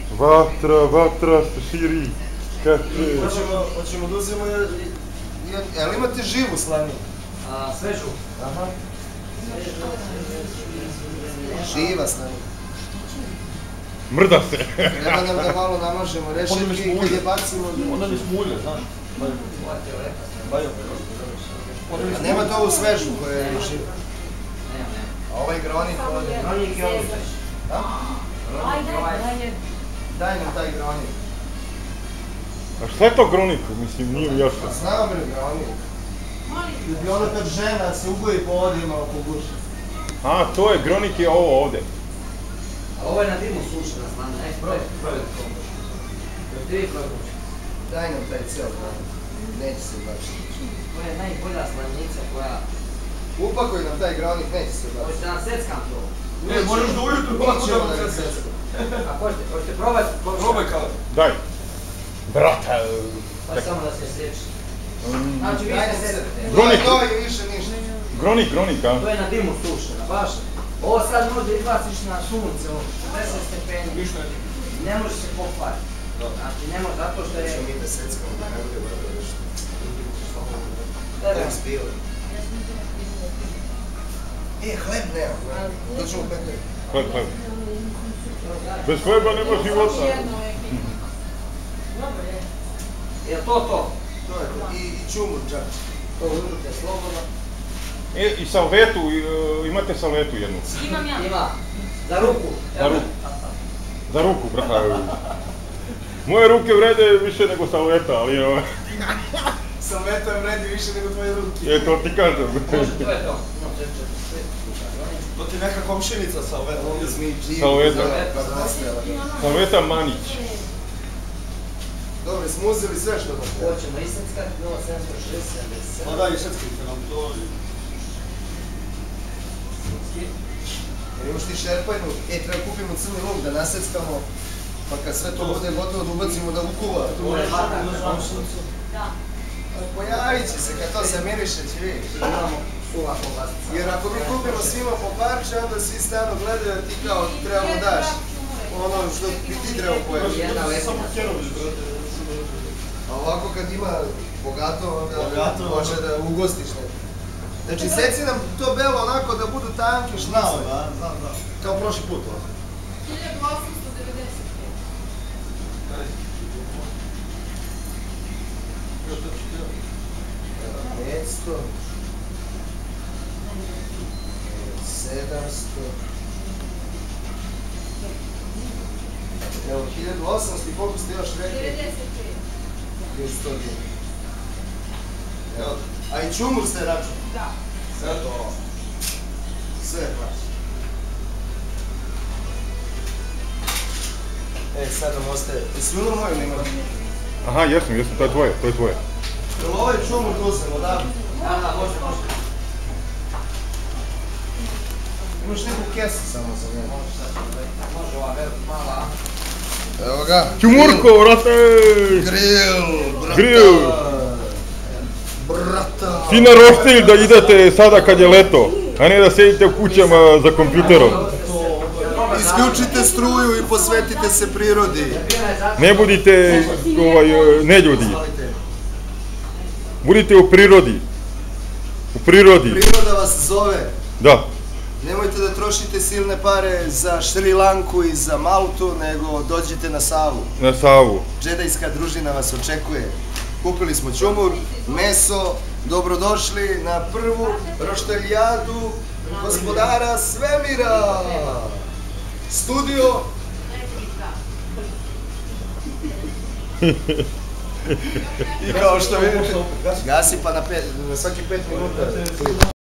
Vatra se širi. Hoćemo da uzemo, jel imate živu slaninu? Svežu. Aha. Živa slanina. Mrda se. Treba nam da malo namažemo rešetke i kad je bacimo... Onda mi smulje, znaš. A nemate ovu svežu koja je živa? Nema. A ovaj gronik ovdje? Gronik je ovo svež. Da? Ajde. Daj nam taj gronik. A šta je to gronik? Mislim, nije mi jasno. Znam li gronik? Da bi ono kad žena se ugoji po odima oko guše. A, to je gronik je ovo ovdje. A ovo je na dimu sušena slana. Ajde, probaj. Ti probaj. Daj nam taj cijel gronik. Neće se bačiti. To je najbolja slanica koja... Upakuj nam taj gronik, neće se bačiti. Hoćete nam seckam to? Ne, možeš do ujutru ovako da vam seckam. A hoćete probati? Probaj kao. Daj. Brata. Pa samo da se sjeći. Znači vi se secate. Gronik. To je više ništa. Gronik, a? To je na dimu sušena, baš. Ovo sad možda izbaciš na sunce, 10 stepeni. Ništa ne. Ne može se popati. Znači ne može, zato što je... Mi da seckamo, da ne bude vrlo nešto. Da. Spili. Hleb nema. Doćemo pekli. Hleb. Bez hleba nema života. Je to? To je to. I čumur čak. To uzmite slobodno. I salvetu, imate salvetu jednu. Imam ja. Ima. Za ruku. Za ruku, brata. Moje ruke vrede više nego salveta, ali... Salveta vredi više nego tvoje ruke. To ti kažem. Može, to je to. To ti neka komšinica sa ove. Salveta. Salveta Manić. Dobro, smo uzeli sve što nam treba. Hoćemo iseckati 0,760. Pa da, i seckajte nam to. Jer imaš ti šerpajnu, treba kupimo crni luk da naseckamo, pa kad sve to bude gotovo da ubacimo da ukuva. Tu je batak na komšnicu. Da. Pojavit će se kad to zamiriše, će vidjeti. Imamo suva kobasica. Jer ako mi kupimo svima po parče, onda svi stano gledaju da ti kao trebamo daš. Ono što bi ti trebao pojeti. Jedna lepina. A ovako kad ima bogato, onda može da ugostiš neko. Znači seci nam to belo onako da budu tanke šnicle. Da. Kao prošli put ovako. 500, 700, evo 1800 i koliko ste još rekli? 100 dinara. Evo, a i čumur ste račun? Da. Sve to. Sve plaći. Sad nam ostaje. Jesi uno moju imali? Aha, jesam, to je tvoje. Jel ovaj čumur tu uzemo, da? Da, može. Imaš neku kesu samo za mene. Može ova mala. Evo ga. Čumurko, brate! Grill, brata. Fina roštilj da idete sada kad je leto, a ne da sedite u kućama za kompjuterom. Isključite struju i posvetite se prirodi. Ne budite neljudi. Budite u prirodi. Priroda vas zove. Da. Nemojte da trošite silne pare za Šri Lanku i za Maltu, nego dođite na Savu. Na Savu. Džedajska družina vas očekuje. Kupili smo čumur, meso, dobrodošli na prvu rošteljadu gospodara svemira. Studio. I kao što vidite, gasi pa na svaki 5 minuta.